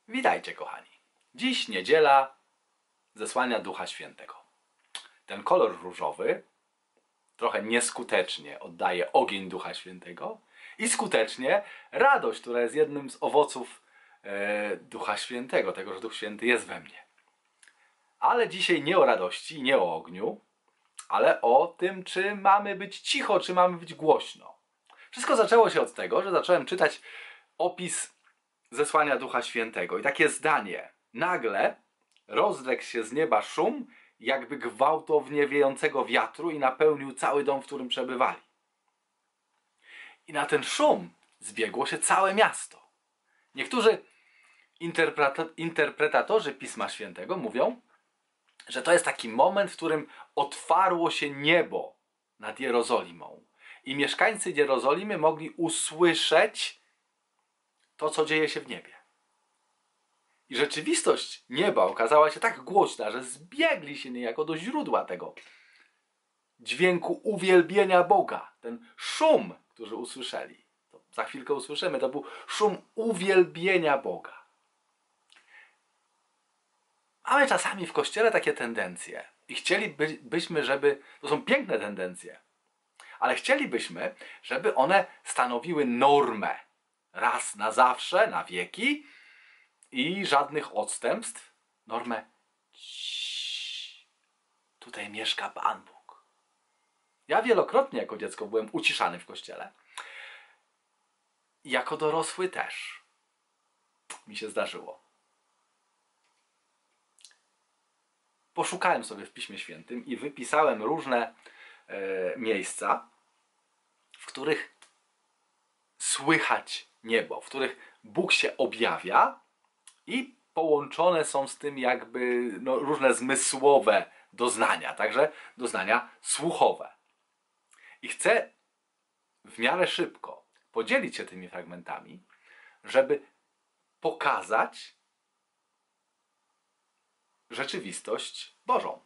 Witajcie, kochani. Dziś niedziela zesłania Ducha Świętego. Ten kolor różowy trochę nieskutecznie oddaje ogień Ducha Świętego i skutecznie radość, która jest jednym z owoców Ducha Świętego, tego, że Duch Święty jest we mnie. Ale dzisiaj nie o radości, nie o ogniu, ale o tym, czy mamy być cicho, czy mamy być głośno. Wszystko zaczęło się od tego, że zacząłem czytać opis zesłania Ducha Świętego i takie zdanie: nagle rozległ się z nieba szum, jakby gwałtownie wiejącego wiatru, i napełnił cały dom, w którym przebywali. I na ten szum zbiegło się całe miasto. Niektórzy interpretatorzy Pisma Świętego mówią, że to jest taki moment, w którym otwarło się niebo nad Jerozolimą i mieszkańcy Jerozolimy mogli usłyszeć to, co dzieje się w niebie. I rzeczywistość nieba okazała się tak głośna, że zbiegli się niejako do źródła tego dźwięku uwielbienia Boga. Ten szum, który usłyszeli, to za chwilkę usłyszymy, to był szum uwielbienia Boga. Mamy czasami w Kościele takie tendencje i chcielibyśmy, żeby... To są piękne tendencje, ale chcielibyśmy, żeby one stanowiły normę. Raz na zawsze, na wieki i żadnych odstępstw. Normę: tutaj mieszka Pan Bóg. Ja wielokrotnie jako dziecko byłem uciszany w kościele. Jako dorosły też mi się zdarzyło. Poszukałem sobie w Piśmie Świętym i wypisałem różne miejsca, w których słychać niebo, w których Bóg się objawia i połączone są z tym jakby różne zmysłowe doznania, także doznania słuchowe. I chcę w miarę szybko podzielić się tymi fragmentami, żeby pokazać rzeczywistość Bożą.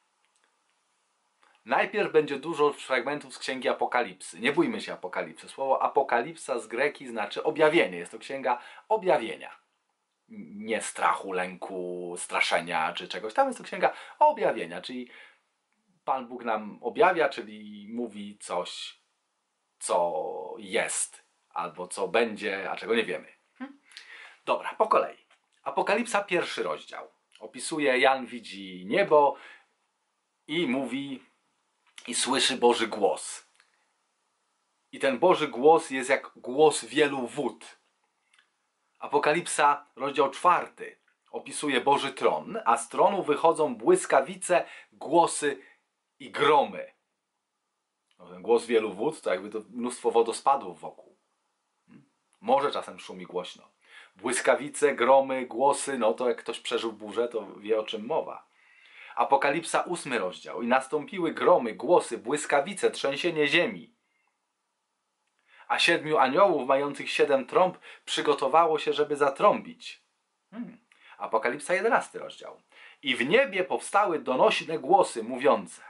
Najpierw będzie dużo fragmentów z Księgi Apokalipsy. Nie bójmy się Apokalipsy. Słowo apokalipsa z greki znaczy objawienie. Jest to księga objawienia. Nie strachu, lęku, straszenia czy czegoś. Tam jest to księga objawienia, czyli Pan Bóg nam objawia, czyli mówi coś, co jest, albo co będzie, a czego nie wiemy. Dobra, po kolei. Apokalipsa, 1 rozdział. Opisuje, Jan widzi niebo i mówi, i słyszy Boży głos. I ten Boży głos jest jak głos wielu wód. Apokalipsa, rozdział 4, opisuje Boży tron, a z tronu wychodzą błyskawice, głosy i gromy. Ten głos wielu wód to jakby to mnóstwo wodospadów wokół. Morze czasem szumi głośno. Błyskawice, gromy, głosy, no to jak ktoś przeżył burzę, to wie, o czym mowa. Apokalipsa, 8 rozdział. I nastąpiły gromy, głosy, błyskawice, trzęsienie ziemi. A 7 aniołów mających 7 trąb przygotowało się, żeby zatrąbić. Apokalipsa, 11 rozdział. I w niebie powstały donośne głosy mówiące.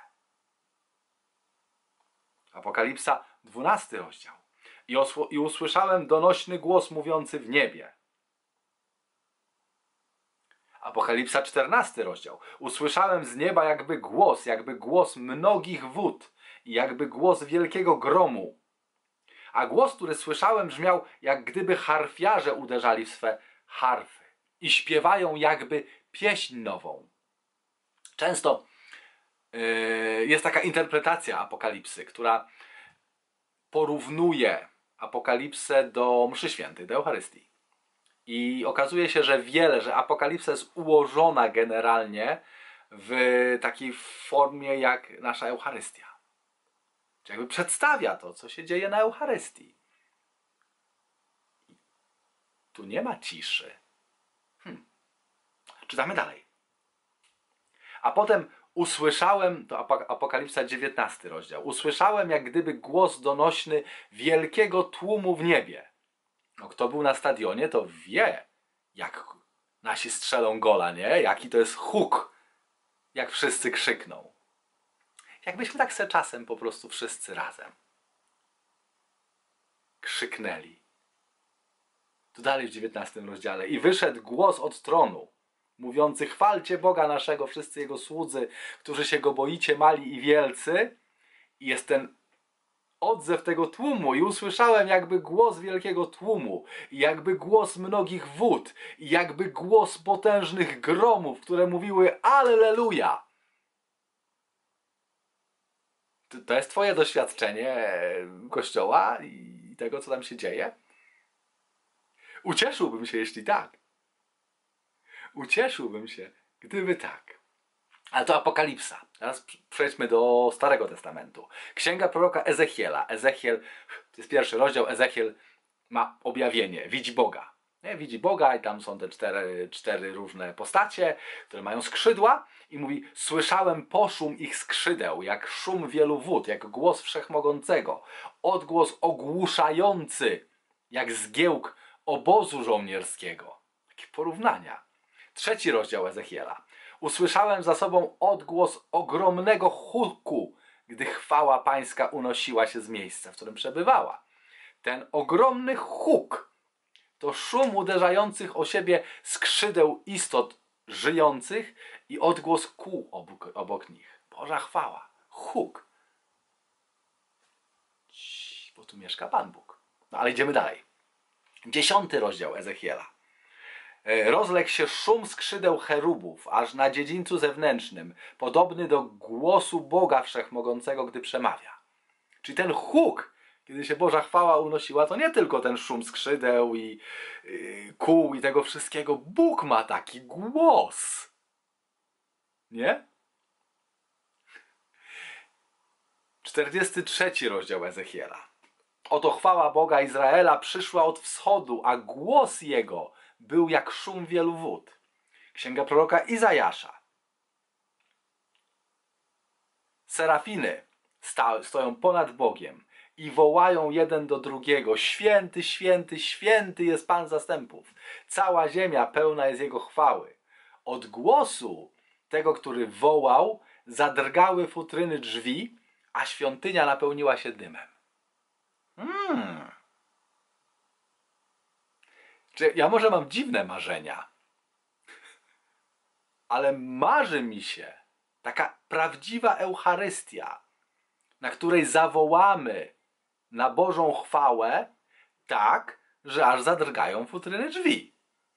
Apokalipsa, 12 rozdział. I usłyszałem donośny głos mówiący w niebie. Apokalipsa, 14 rozdział. Usłyszałem z nieba jakby głos mnogich wód i jakby głos wielkiego gromu. A głos, który słyszałem, brzmiał, jak gdyby harfiarze uderzali w swe harfy i śpiewają jakby pieśń nową. Często jest taka interpretacja Apokalipsy, która porównuje Apokalipsę do mszy świętej, do Eucharystii. I okazuje się, że Apokalipsa jest ułożona generalnie w takiej formie jak nasza Eucharystia. Czyli jakby przedstawia to, co się dzieje na Eucharystii. Tu nie ma ciszy. Czytamy dalej. A potem usłyszałem, to Apokalipsa, 19 rozdział. Usłyszałem jak gdyby głos donośny wielkiego tłumu w niebie. No, kto był na stadionie, to wie, jak nasi strzelą gola, nie? Jaki to jest huk, jak wszyscy krzykną. Jakbyśmy tak se czasem po prostu wszyscy razem krzyknęli. Tu dalej w 19 rozdziale. I wyszedł głos od tronu, mówiący: chwalcie Boga naszego, wszyscy Jego słudzy, którzy się Go boicie, mali i wielcy. I jest ten odzew tego tłumu i usłyszałem jakby głos wielkiego tłumu i jakby głos mnogich wód i jakby głos potężnych gromów, które mówiły: Alleluja! To jest twoje doświadczenie Kościoła i tego, co tam się dzieje? Ucieszyłbym się, jeśli tak. Ucieszyłbym się, gdyby tak. Ale to Apokalipsa. Teraz przejdźmy do Starego Testamentu. Księga proroka Ezechiela. Ezechiel, to jest pierwszy rozdział. Ezechiel ma objawienie. Widzi Boga. Nie? Widzi Boga i tam są te cztery różne postacie, które mają skrzydła. I mówi: słyszałem poszum ich skrzydeł, jak szum wielu wód, jak głos Wszechmogącego. Odgłos ogłuszający, jak zgiełk obozu żołnierskiego. Takie porównania. Trzeci rozdział Ezechiela. Usłyszałem za sobą odgłos ogromnego huku, gdy chwała pańska unosiła się z miejsca, w którym przebywała. Ten ogromny huk to szum uderzających o siebie skrzydeł istot żyjących i odgłos kół obok nich. Boża chwała. Huk. Bo tu mieszka Pan Bóg. No ale idziemy dalej. 10 rozdział Ezechiela. Rozległ się szum skrzydeł cherubów, aż na dziedzińcu zewnętrznym, podobny do głosu Boga Wszechmogącego, gdy przemawia. Czyli ten huk, kiedy się Boża chwała unosiła, to nie tylko ten szum skrzydeł i kół i tego wszystkiego. Bóg ma taki głos. Nie? 43 rozdział Ezechiela. Oto chwała Boga Izraela przyszła od wschodu, a głos Jego był jak szum wielu wód. Księga proroka Izajasza. Serafiny stoją ponad Bogiem i wołają jeden do drugiego: święty, święty, święty jest Pan zastępów. Cała ziemia pełna jest Jego chwały. Od głosu tego, który wołał, zadrgały futryny drzwi, a świątynia napełniła się dymem. Ja może mam dziwne marzenia, ale marzy mi się taka prawdziwa Eucharystia, na której zawołamy na Bożą chwałę tak, że aż zadrgają futryny drzwi.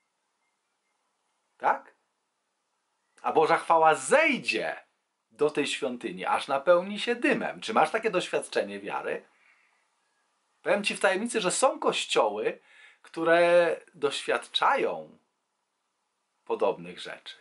Tak? A Boża chwała zejdzie do tej świątyni, aż napełni się dymem. Czy masz takie doświadczenie wiary? Powiem Ci w tajemnicy, że są kościoły, które doświadczają podobnych rzeczy.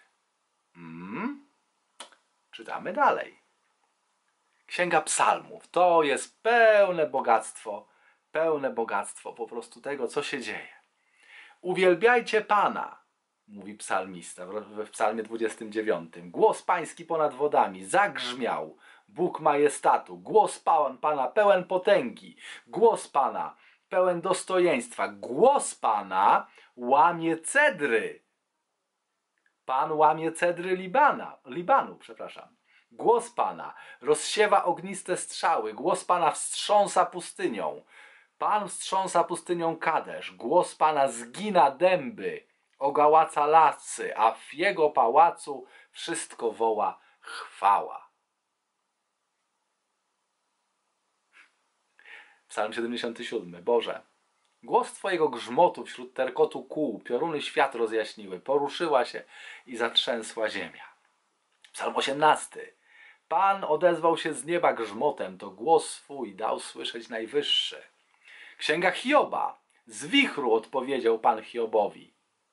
Czytamy dalej. Księga Psalmów. To jest pełne bogactwo po prostu tego, co się dzieje. Uwielbiajcie Pana, mówi psalmista w psalmie 29. Głos pański ponad wodami zagrzmiał, Bóg majestatu. Głos Pana pełen potęgi. Głos Pana pełen dostojeństwa. Głos Pana łamie cedry. Pan łamie cedry Libanu. Głos Pana rozsiewa ogniste strzały. Głos Pana wstrząsa pustynią. Pan wstrząsa pustynią Kadesz. Głos Pana zgina dęby, ogałaca lasy, a w Jego pałacu wszystko woła chwała. Psalm 77. Boże, głos Twojego grzmotu wśród terkotu kół, pioruny świat rozjaśniły, poruszyła się i zatrzęsła ziemia. Psalm 18. Pan odezwał się z nieba grzmotem, to głos swój dał słyszeć Najwyższy. Księga Hioba. Z wichru odpowiedział Pan Hiobowi.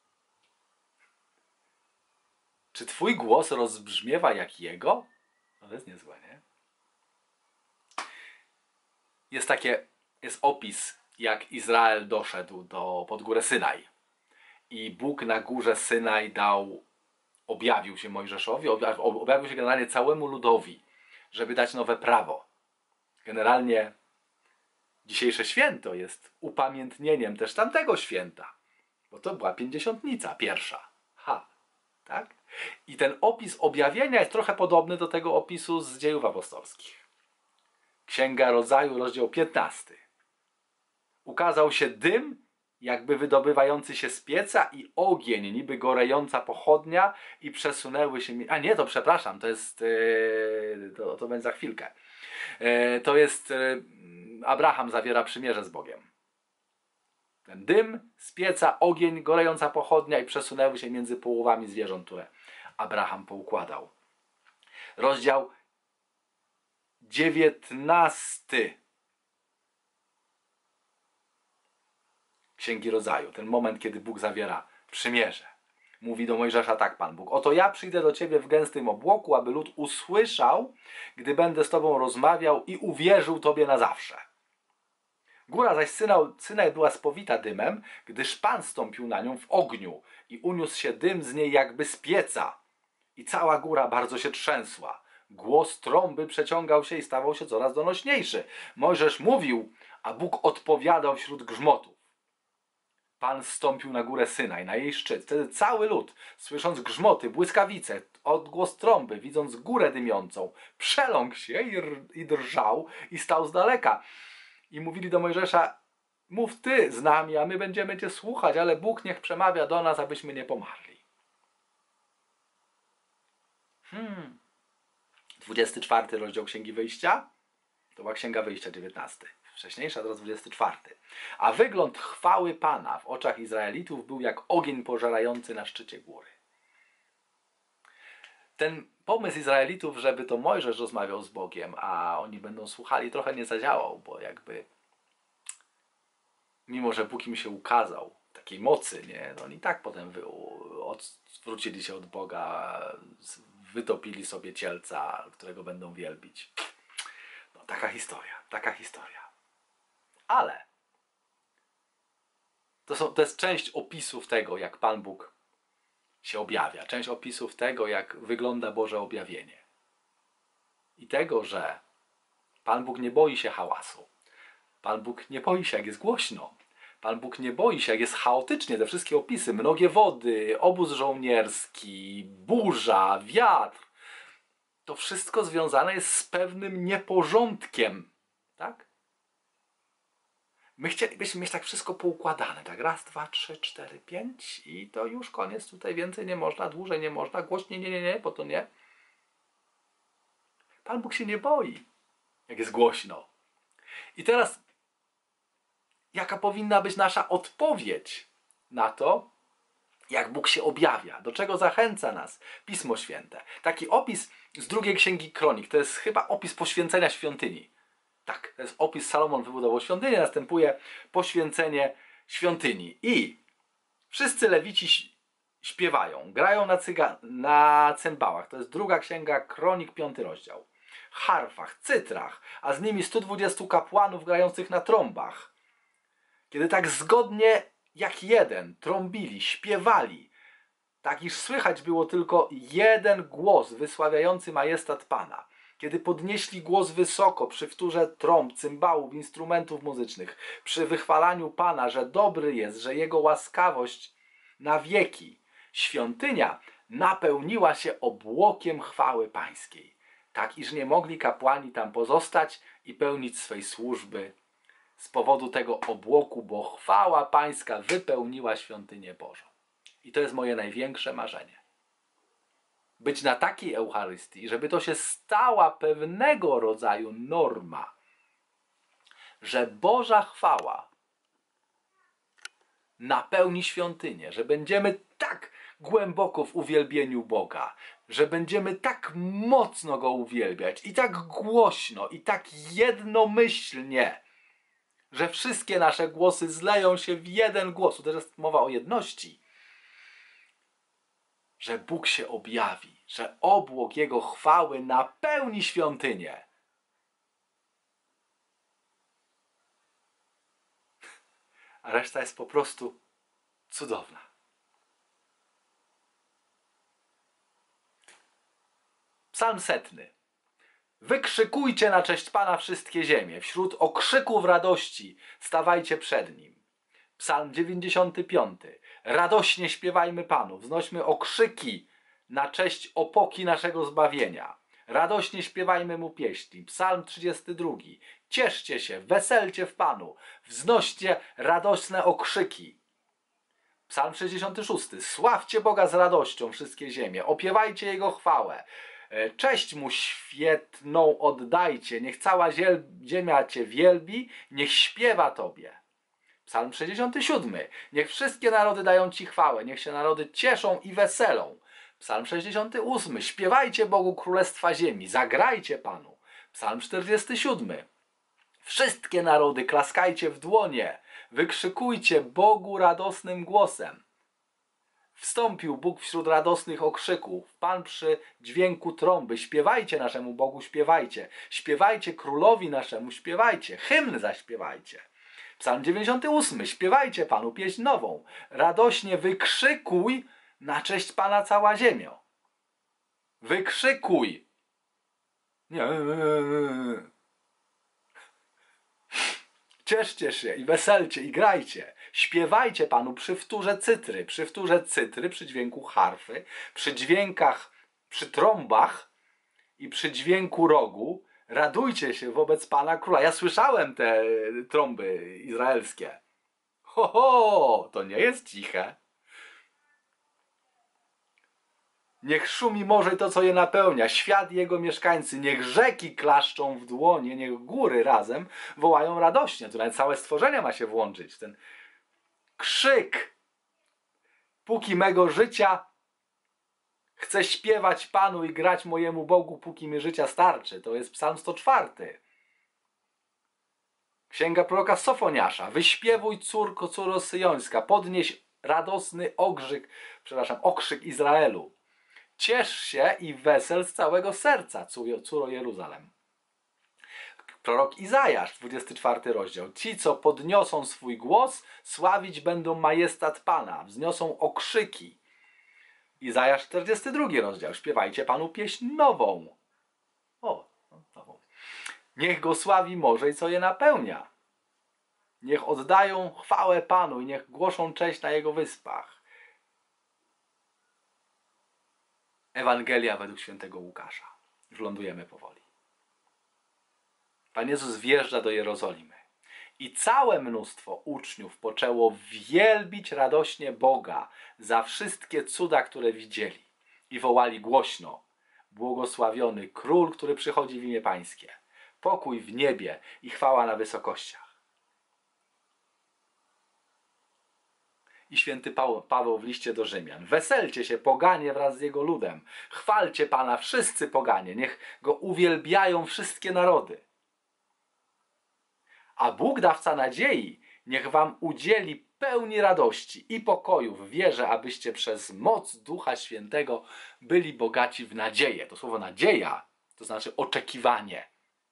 Czy Twój głos rozbrzmiewa jak Jego? No to jest niezłe, nie? Jest opis, jak Izrael doszedł pod górę Synaj. I Bóg na górze Synaj objawił się Mojżeszowi, objawił się generalnie całemu ludowi, żeby dać nowe prawo. Generalnie dzisiejsze święto jest upamiętnieniem też tamtego święta, bo to była pięćdziesiątnica pierwsza. Tak? I ten opis objawienia jest trochę podobny do tego opisu z Dziejów Apostolskich. Księga Rodzaju, rozdział 15. Ukazał się dym jakby wydobywający się z pieca i ogień, niby gorejąca pochodnia i przesunęły się... A nie, to przepraszam, to jest... To będzie za chwilkę. To jest... Abraham zawiera przymierze z Bogiem. Ten dym z pieca, ogień, gorejąca pochodnia i przesunęły się między połowami zwierząt, które Abraham poukładał. Rozdział 19 Księgi Rodzaju. Ten moment, kiedy Bóg zawiera przymierze. Mówi do Mojżesza tak Pan Bóg: oto ja przyjdę do ciebie w gęstym obłoku, aby lud usłyszał, gdy będę z tobą rozmawiał i uwierzył tobie na zawsze. Góra zaś Synaj była spowita dymem, gdyż Pan stąpił na nią w ogniu i uniósł się dym z niej jakby z pieca. I cała góra bardzo się trzęsła. Głos trąby przeciągał się i stawał się coraz donośniejszy. Mojżesz mówił, a Bóg odpowiadał wśród grzmotów. Pan zstąpił na górę Synaj, na jej szczyt. Wtedy cały lud, słysząc grzmoty, błyskawice, odgłos trąby, widząc górę dymiącą, przeląkł się i drżał i stał z daleka. I mówili do Mojżesza: mów ty z nami, a my będziemy cię słuchać, ale Bóg niech przemawia do nas, abyśmy nie pomarli. 24 rozdział Księgi Wyjścia. To była Księga Wyjścia, 19. Wcześniejsza, teraz 24. A wygląd chwały Pana w oczach Izraelitów był jak ogień pożerający na szczycie góry. Ten pomysł Izraelitów, żeby to Mojżesz rozmawiał z Bogiem, a oni będą słuchali, trochę nie zadziałał, bo jakby mimo, że Bóg im się ukazał takiej mocy, nie, no oni tak potem odwrócili się od Boga, wytopili sobie cielca, którego będą wielbić. No, taka historia. Ale to jest część opisów tego, jak Pan Bóg się objawia. Część opisów tego, jak wygląda Boże objawienie. I tego, że Pan Bóg nie boi się hałasu. Pan Bóg nie boi się, jak jest głośno. Pan Bóg nie boi się, jak jest chaotycznie. Te wszystkie opisy, mnogie wody, obóz żołnierski, burza, wiatr. To wszystko związane jest z pewnym nieporządkiem. Tak? My chcielibyśmy mieć tak wszystko poukładane. Tak, raz, dwa, trzy, cztery, pięć i to już koniec. Tutaj więcej nie można, dłużej nie można, głośniej nie, bo to nie. Pan Bóg się nie boi, jak jest głośno. I teraz, jaka powinna być nasza odpowiedź na to, jak Bóg się objawia? Do czego zachęca nas Pismo Święte? Taki opis z drugiej Księgi Kronik, to jest chyba opis poświęcenia świątyni. Tak, to jest opis, Salomon wybudował świątynię, następuje poświęcenie świątyni. I wszyscy lewici śpiewają, grają na cymbałach. To jest druga Księga Kronik, 5 rozdział. Harfach, cytrach, a z nimi 120 kapłanów grających na trąbach. Kiedy tak zgodnie jak jeden trąbili, śpiewali, tak iż słychać było tylko jeden głos wysławiający majestat Pana. Kiedy podnieśli głos wysoko przy wtórze trąb, cymbałów, instrumentów muzycznych, przy wychwalaniu Pana, że dobry jest, że Jego łaskawość na wieki, świątynia napełniła się obłokiem chwały Pańskiej, tak iż nie mogli kapłani tam pozostać i pełnić swej służby z powodu tego obłoku, bo chwała Pańska wypełniła świątynię Bożą. I to jest moje największe marzenie. Być na takiej Eucharystii, żeby to się stała pewnego rodzaju norma, że Boża chwała napełni świątynię, że będziemy tak głęboko w uwielbieniu Boga, że będziemy tak mocno Go uwielbiać i tak głośno i tak jednomyślnie, że wszystkie nasze głosy zleją się w jeden głos. Tu też jest mowa o jedności. Że Bóg się objawi, że obłok Jego chwały napełni świątynię. A reszta jest po prostu cudowna. Psalm 100. Wykrzykujcie na cześć Pana wszystkie ziemie. Wśród okrzyków radości stawajcie przed Nim. Psalm 95. Radośnie śpiewajmy Panu, wznośmy okrzyki na cześć opoki naszego zbawienia. Radośnie śpiewajmy mu pieśni. Psalm 32. Cieszcie się, weselcie w Panu, wznoście radosne okrzyki. Psalm 66. Sławcie Boga z radością wszystkie ziemie, opiewajcie Jego chwałę. Cześć mu świetną oddajcie, niech cała ziemia Cię wielbi, niech śpiewa Tobie. Psalm 67. Niech wszystkie narody dają Ci chwałę, niech się narody cieszą i weselą. Psalm 68. Śpiewajcie Bogu Królestwa Ziemi, zagrajcie Panu. Psalm 47. Wszystkie narody klaskajcie w dłonie, wykrzykujcie Bogu radosnym głosem. Wstąpił Bóg wśród radosnych okrzyków, Pan przy dźwięku trąby. Śpiewajcie naszemu Bogu, śpiewajcie. Śpiewajcie królowi naszemu, śpiewajcie. Hymn zaśpiewajcie. Psalm 98. Śpiewajcie Panu pieśń nową. Radośnie wykrzykuj na cześć Pana cała ziemio. Wykrzykuj. Nie. Cieszcie się i weselcie i grajcie. Śpiewajcie Panu przy wtórze cytry, przy dźwięku harfy, przy dźwiękach, przy trąbach i przy dźwięku rogu. Radujcie się wobec Pana Króla. Ja słyszałem te trąby izraelskie. Ho, ho, to nie jest ciche. Niech szumi morze to, co je napełnia, świat i jego mieszkańcy, niech rzeki klaszczą w dłonie, niech góry razem wołają radośnie. Tu nawet całe stworzenie ma się włączyć. Ten krzyk. Póki mego życia chcę śpiewać Panu i grać mojemu Bogu, póki mi życia starczy. To jest Psalm 104. Księga proroka Sofoniasza. Wyśpiewuj, córko, córo syjońska, podnieś radosny okrzyk Izraelu. Ciesz się i wesel z całego serca, córo Jeruzalem. Prorok Izajasz, 24 rozdział. Ci, co podniosą swój głos, sławić będą majestat Pana, wzniosą okrzyki. Izajasz, 42 rozdział. Śpiewajcie Panu pieśń nową. Nową. Niech go sławi morze i co je napełnia. Niech oddają chwałę Panu i niech głoszą cześć na Jego wyspach. Ewangelia według świętego Łukasza. Już lądujemy powoli. Pan Jezus wjeżdża do Jerozolimy i całe mnóstwo uczniów poczęło wielbić radośnie Boga za wszystkie cuda, które widzieli. I wołali głośno: błogosławiony Król, który przychodzi w imię Pańskie. Pokój w niebie i chwała na wysokościach. I święty Paweł w liście do Rzymian. Weselcie się, poganie, wraz z jego ludem. Chwalcie Pana wszyscy poganie. Niech go uwielbiają wszystkie narody. A Bóg, dawca nadziei, niech wam udzieli pełni radości i pokoju w wierze, abyście przez moc Ducha Świętego byli bogaci w nadzieję. To słowo nadzieja to znaczy oczekiwanie.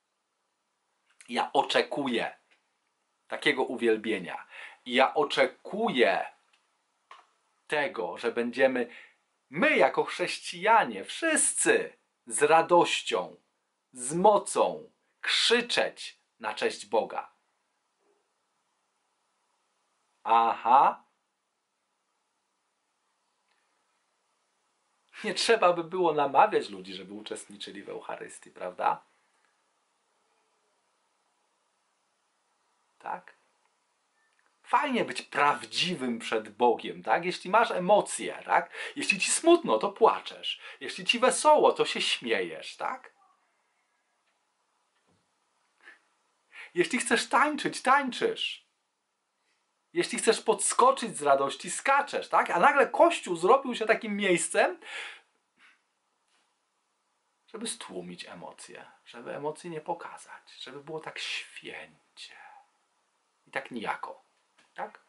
Ja oczekuję takiego uwielbienia. I ja oczekuję tego, że będziemy my jako chrześcijanie wszyscy z radością, z mocą krzyczeć na cześć Boga. Aha. Nie trzeba by było namawiać ludzi, żeby uczestniczyli w Eucharystii, prawda? Tak? Fajnie być prawdziwym przed Bogiem, tak? Jeśli masz emocje, tak? Jeśli ci smutno, to płaczesz. Jeśli ci wesoło, to się śmiejesz, tak? Jeśli chcesz tańczyć, tańczysz. Jeśli chcesz podskoczyć z radości, skaczesz, tak? A nagle Kościół zrobił się takim miejscem, żeby stłumić emocje, żeby emocji nie pokazać, żeby było tak święcie i tak nijako, tak?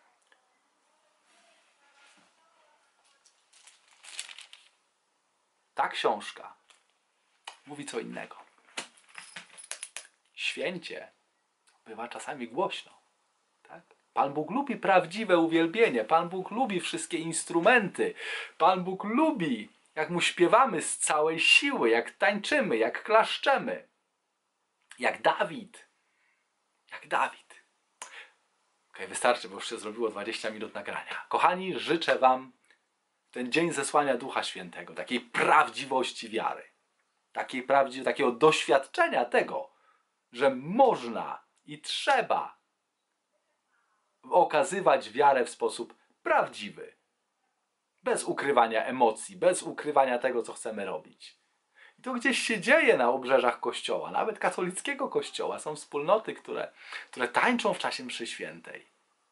Ta książka mówi co innego. Święcie bywa czasami głośno, tak? Pan Bóg lubi prawdziwe uwielbienie. Pan Bóg lubi wszystkie instrumenty. Pan Bóg lubi, jak Mu śpiewamy z całej siły, jak tańczymy, jak klaszczemy. Jak Dawid. Jak Dawid. Okej, wystarczy, bo już się zrobiło 20 minut nagrania. Kochani, życzę wam ten dzień zesłania Ducha Świętego, takiej prawdziwości wiary. takiego doświadczenia tego, że można i trzeba okazywać wiarę w sposób prawdziwy. Bez ukrywania emocji, bez ukrywania tego, co chcemy robić. I to gdzieś się dzieje na obrzeżach Kościoła, nawet katolickiego Kościoła. Są wspólnoty, które tańczą w czasie mszy świętej.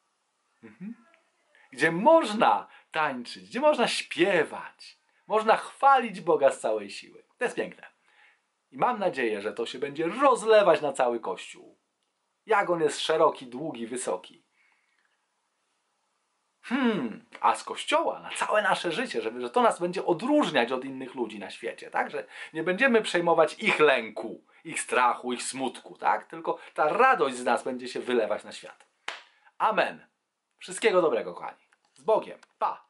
Gdzie można tańczyć, gdzie można śpiewać, można chwalić Boga z całej siły. To jest piękne. I mam nadzieję, że to się będzie rozlewać na cały Kościół. Jak on jest szeroki, długi, wysoki. A z Kościoła na całe nasze życie, że to nas będzie odróżniać od innych ludzi na świecie, tak? Że nie będziemy przejmować ich lęku, ich strachu, ich smutku, tak? Tylko ta radość z nas będzie się wylewać na świat. Amen. Wszystkiego dobrego, kochani. Z Bogiem. Pa!